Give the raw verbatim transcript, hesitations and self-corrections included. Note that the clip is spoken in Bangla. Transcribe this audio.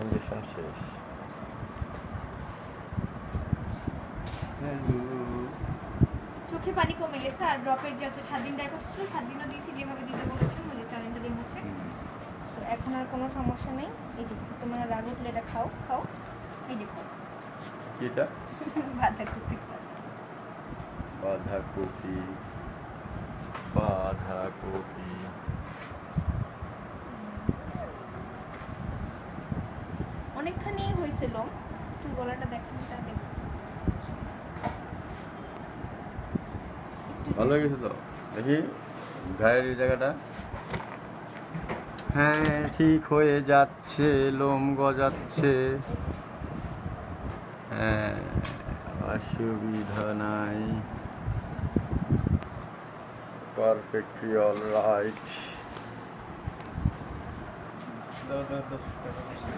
ইঞ্জেকশন শেষ। চোখে পানি কমে গেছে আর ড্রপের যত সাত দিন দেখা ছিল সাত দিনও দিয়েছি যেভাবে দিতে বলেছেন বলে স্যালাইনটা দিয়ে হচ্ছে। তো এখন আর কোনো সমস্যা নেই। এই যে তোমার রাগ উঠলে এটা খাও খাও এই যে খাও এটা বাঁধাকপি বাঁধাকপি বাঁধাকপি অনেকখানি হয়েছিল। তুই গলাটা দেখেন তা দেখছি ভালো হয়ে গেছে তো। দেখি গায়ের এই জায়গাটা, হ্যাঁ ঠিক হয়ে যাচ্ছে, লোম গজাচ্ছে, হ্যাঁ অসুবিধা নাই, পারফেক্টলি অল রাইট।